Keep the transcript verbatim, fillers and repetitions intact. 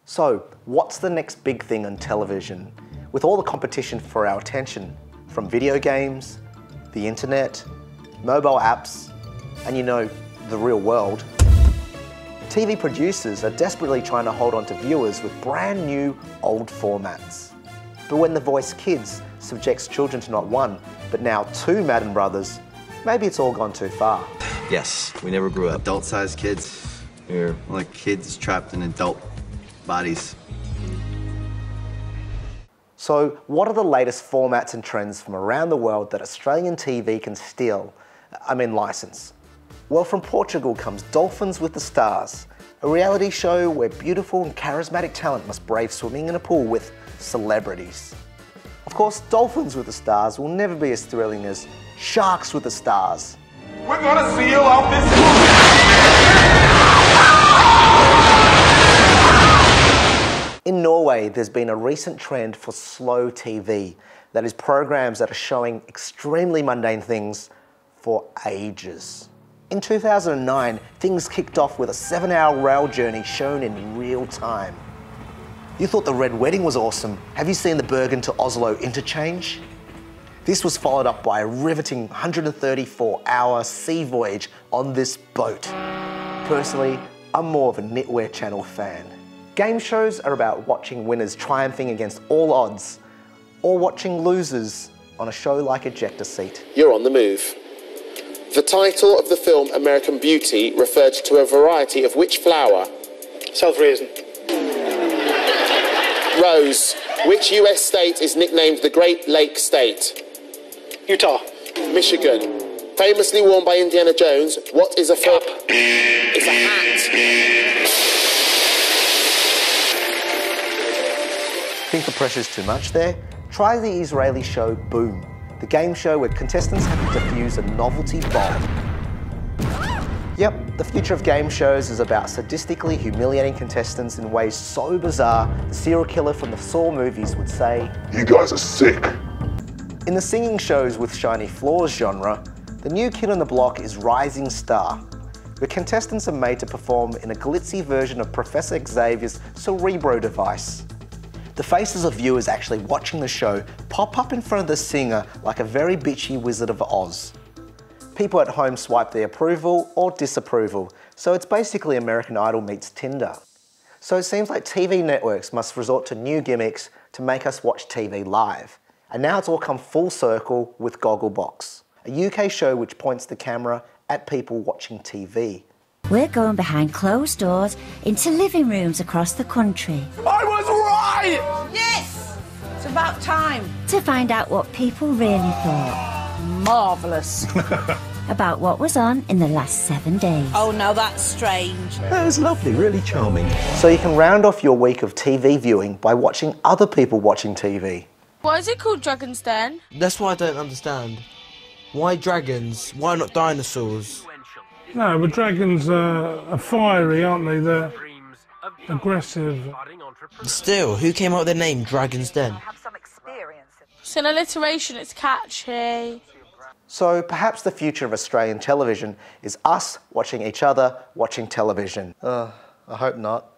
So, what's the next big thing on television? With all the competition for our attention, from video games, the internet, mobile apps, and you know, the real world, T V producers are desperately trying to hold on to viewers with brand new, old formats. But when The Voice Kids subjects children to not one, but now two Madden brothers, maybe it's all gone too far. Yes, we never grew up. Adult-sized kids. We're like kids trapped in adult bodies. So, what are the latest formats and trends from around the world that Australian T V can steal, I mean license? Well, from Portugal comes Dolphins with the Stars, a reality show where beautiful and charismatic talent must brave swimming in a pool with celebrities. Of course, Dolphins with the Stars will never be as thrilling as Sharks with the Stars. We're gonna seal off this. In Norway, there's been a recent trend for slow T V, that is programs that are showing extremely mundane things for ages. In two thousand nine, things kicked off with a seven hour rail journey shown in real time. You thought the Red Wedding was awesome. Have you seen the Bergen to Oslo interchange? This was followed up by a riveting one hundred thirty-four hour sea voyage on this boat. Personally, I'm more of a Knitwear Channel fan. Game shows are about watching winners triumphing against all odds, or watching losers on a show like Ejector Seat. You're on the move. The title of the film American Beauty referred to a variety of which flower? South Raisin. Rose. Which U S state is nicknamed the Great Lake State? Utah. Michigan. Famously worn by Indiana Jones, what is a cap? It's a hat. Think the pressure's too much there? Try the Israeli show Boom, the game show where contestants have to defuse a novelty bomb. Yep, the future of game shows is about sadistically humiliating contestants in ways so bizarre, the serial killer from the Saw movies would say, You guys are sick. In the singing shows with shiny floors genre, the new kid on the block is Rising Star, where contestants are made to perform in a glitzy version of Professor Xavier's Cerebro device. The faces of viewers actually watching the show pop up in front of the singer like a very bitchy Wizard of Oz. People at home swipe their approval or disapproval, so it's basically American Idol meets Tinder. So it seems like T V networks must resort to new gimmicks to make us watch T V live. And now it's all come full circle with Gogglebox, a U K show which points the camera at people watching T V. We're going behind closed doors into living rooms across the country. I was right! Yes! It's about time. To find out what people really thought. Marvellous. About what was on in the last seven days. Oh no, that's strange. That was lovely, really charming. So you can round off your week of T V viewing by watching other people watching T V. Why is it called Dragon's Den? That's what I don't understand. Why dragons? Why not dinosaurs? No, but dragons uh, are fiery, aren't they? They're aggressive. Still, who came up with the name Dragon's Den? It's an alliteration, it's catchy. So perhaps the future of Australian television is us watching each other watching television. Uh, I hope not.